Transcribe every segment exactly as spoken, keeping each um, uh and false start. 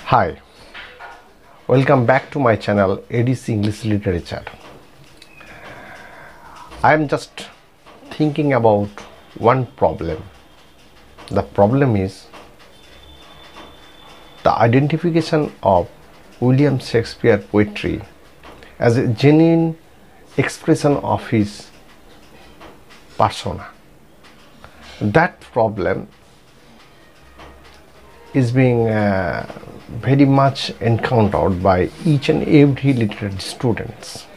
Hi, welcome back to my channel A D C English Literature. I am just thinking about one problem. The problem is the identification of William Shakespeare poetry as a genuine expression of his persona. That problem is being uh, very much encountered by each and every literary students.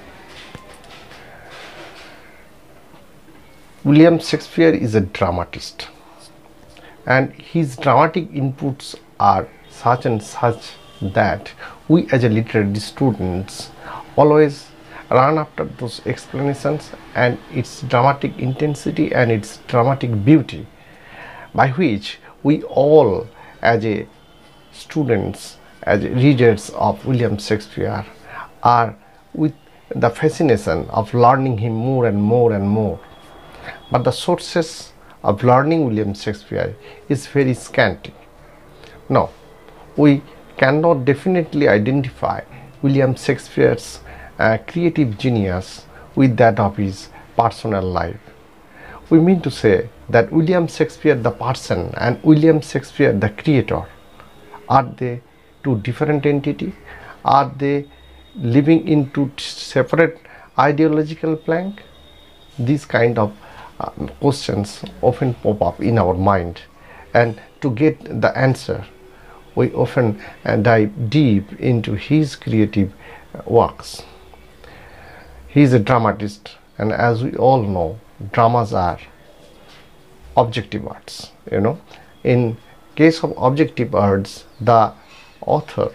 William Shakespeare is a dramatist, and his dramatic inputs are such and such that we as a literary students always run after those explanations and its dramatic intensity and its dramatic beauty, by which we all as a students, as readers of William Shakespeare, are with the fascination of learning him more and more and more. But the sources of learning William Shakespeare is very scanty. Now, we cannot definitely identify William Shakespeare's uh, creative genius with that of his personal life. We mean to say that William Shakespeare the person and William Shakespeare the creator, are they two different entities? Are they living in two separate ideological planks? These kind of uh, questions often pop up in our mind, and to get the answer we often uh, dive deep into his creative uh, works. He is a dramatist, and as we all know, dramas are objective arts. You know, in case of objective arts, the author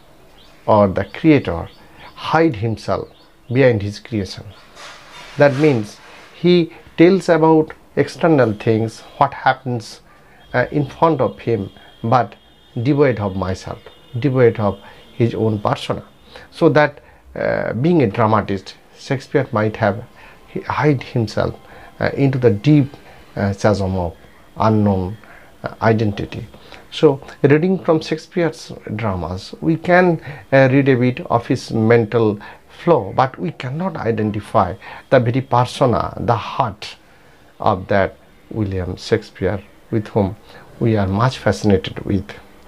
or the creator hide himself behind his creation. That means he tells about external things, what happens uh, in front of him, but devoid of myself, devoid of his own persona. So that uh, being a dramatist, Shakespeare might have hide himself uh, into the deep uh, chasm of unknown uh, identity. So, reading from Shakespeare's dramas, we can uh, read a bit of his mental flow, but we cannot identify the very persona, the heart of that William Shakespeare with whom we are much fascinated with.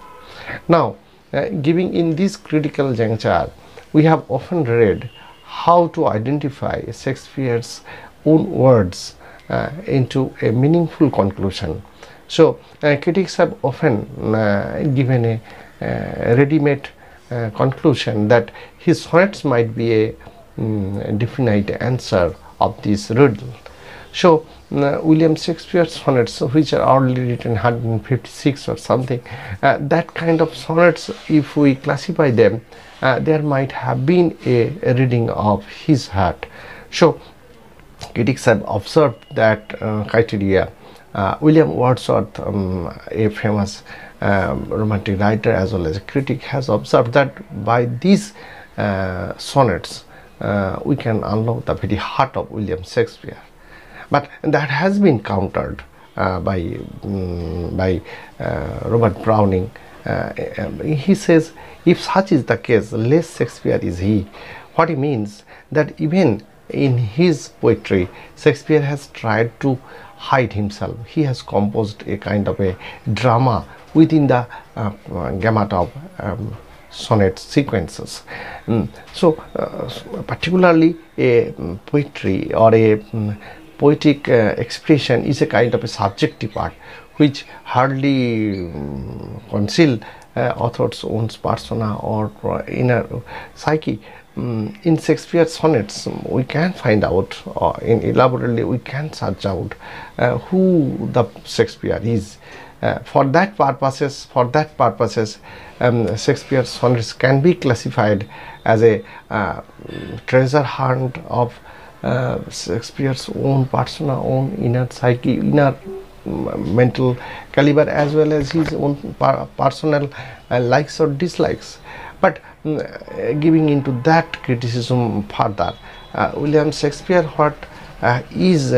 Now, uh, giving in this critical juncture, we have often read how to identify Shakespeare's own words uh, into a meaningful conclusion. So, uh, critics have often uh, given a uh, ready-made uh, conclusion that his sonnets might be a um, definite answer of this riddle. So, uh, William Shakespeare's sonnets, which are already written one hundred fifty-six or something, uh, that kind of sonnets, if we classify them, uh, there might have been a, a reading of his heart. So, critics have observed that uh, criteria. Uh, William Wordsworth, um, a famous um, romantic writer as well as a critic, has observed that by these uh, sonnets uh, we can unlock the very heart of William Shakespeare. But that has been countered uh, by um, by uh, Robert Browning. Uh, he says, if such is the case, less Shakespeare is he. What he means that even in his poetry, Shakespeare has tried to hide himself. He has composed a kind of a drama within the uh, gamut of um, sonnet sequences. Mm. So, uh, particularly a um, poetry or a um, poetic uh, expression is a kind of a subjective art which hardly um, conceal uh, author's own persona or uh, inner psyche. Um, in Shakespeare's sonnets, um, we can find out, or in elaborately we can search out uh, who the Shakespeare is. Uh, for that purposes, for that purposes, um, Shakespeare's sonnets can be classified as a uh, treasure hunt of uh, Shakespeare's own persona, own inner psyche, inner um, mental caliber, as well as his own per personal uh, likes or dislikes. But um, uh, giving into that criticism further, uh, William Shakespeare, what uh, is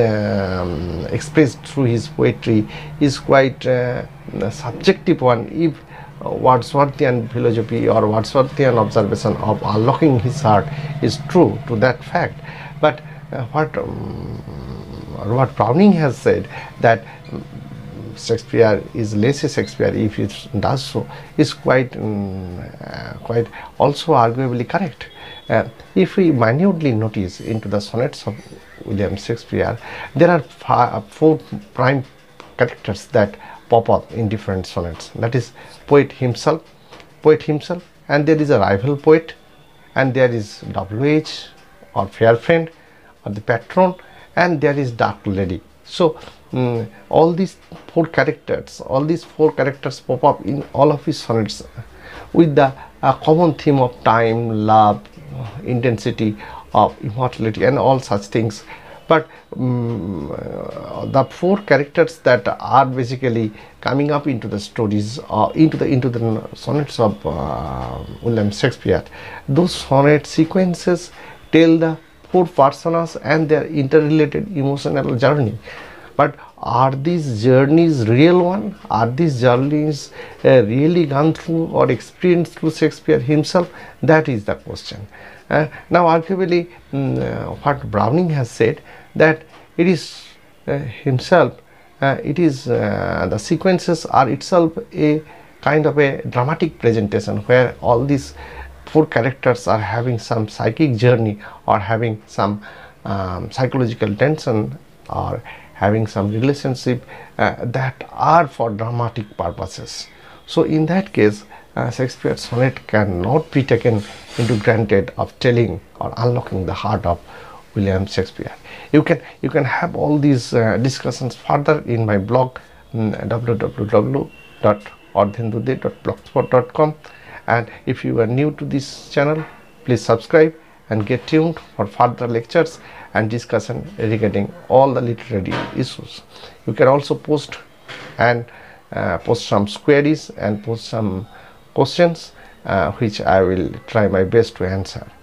um, expressed through his poetry is quite uh, a subjective one. If Wordsworthian philosophy or Wordsworthian observation of unlocking his heart is true to that fact. But uh, what um, what Browning has said, that um, Shakespeare is less a Shakespeare if it does so, is quite um, uh, quite also arguably correct. Uh, if we minutely notice into the sonnets of William Shakespeare, there are uh, four prime characters that pop up in different sonnets. That is poet himself, poet himself, and there is a rival poet, and there is W H or fair friend or the patron, and there is dark lady. So um, all these four characters, all these four characters pop up in all of his sonnets with the uh, common theme of time, love, intensity, of immortality, and all such things. But um, uh, the four characters that are basically coming up into the stories, uh, into the into the sonnets of uh, William Shakespeare, those sonnet sequences tell the four personas and their interrelated emotional journey. But are these journeys real one? Are these journeys uh, really gone through or experienced through Shakespeare himself? That is the question. Uh, now, arguably, um, uh, what Browning has said, that it is uh, himself, uh, it is uh, the sequences are itself a kind of a dramatic presentation where all these four characters are having some psychic journey or having some um, psychological tension or having some relationship uh, that are for dramatic purposes. So in that case, uh, Shakespeare's sonnet cannot be taken into granted of telling or unlocking the heart of William Shakespeare. You can you can have all these uh, discussions further in my blog, um, w w w dot ardhendude dot blogspot dot com, and if you are new to this channel, please subscribe and get tuned for further lectures and discussion regarding all the literary issues. You can also post and uh, post some queries and post some questions uh, which I will try my best to answer.